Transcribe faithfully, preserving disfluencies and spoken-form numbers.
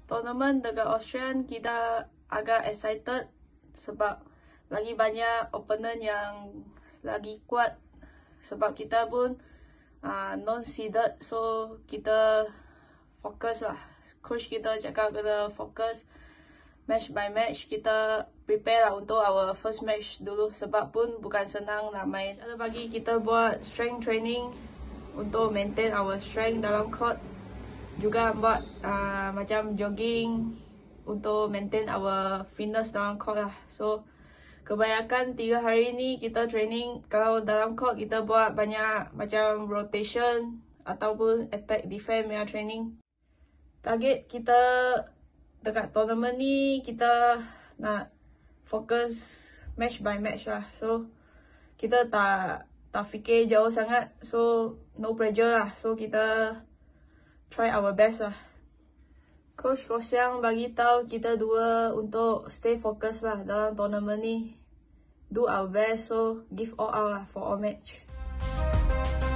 tournament dekat Australian kita agak excited sebab lagi banyak opponent yang lagi kuat, sebab kita pun uh, non-seeded, so kita fokus lah. Coach kita cakap kena fokus match by match, kita prepare lah untuk our first match dulu sebab pun bukan senang nak main. Ada bagi kita buat strength training untuk maintain our strength dalam court, juga buat uh, macam jogging untuk maintain our fitness dalam court lah. So kebanyakan tiga hari ni kita training, kalau dalam court kita buat banyak macam rotation ataupun attack defense punya training. Target kita dekat tournament ni kita nak fokus match by match lah. So kita tak tak fikir jauh sangat, so no pressure lah. So kita try our best lah. Coach Kosiang bagi tahu kita dua untuk stay focus lah dalam tournament ni. Do our best, so give all out lah for all match.